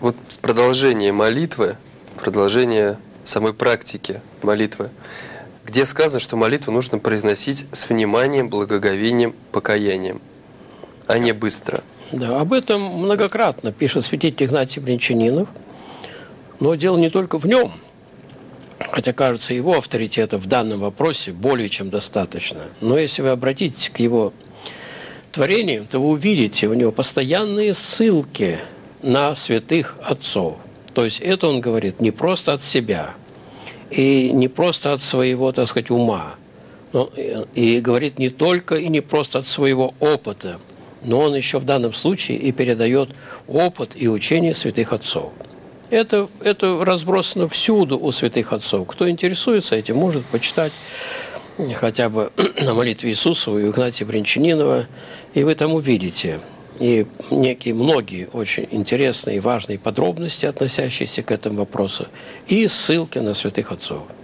вот продолжение молитвы, продолжение самой практики молитвы, где сказано, что молитву нужно произносить с вниманием, благоговением, покаянием, а не быстро. Да, об этом многократно пишет святитель Игнатий Брянчанинов, но дело не только в нем, хотя, кажется, его авторитета в данном вопросе более чем достаточно. Но если вы обратитесь к его творениям, то вы увидите у него постоянные ссылки на святых отцов. То есть это он говорит не просто от себя и не просто от своего, так сказать, ума, но и говорит не только и не просто от своего опыта, но он еще в данном случае и передает опыт и учение святых отцов. Это разбросано всюду у святых отцов. Кто интересуется этим, может почитать хотя бы на молитве Иисусова и Игнатия Брянчанинова, и вы там увидите и многие очень интересные и важные подробности, относящиеся к этому вопросу, и ссылки на святых отцов.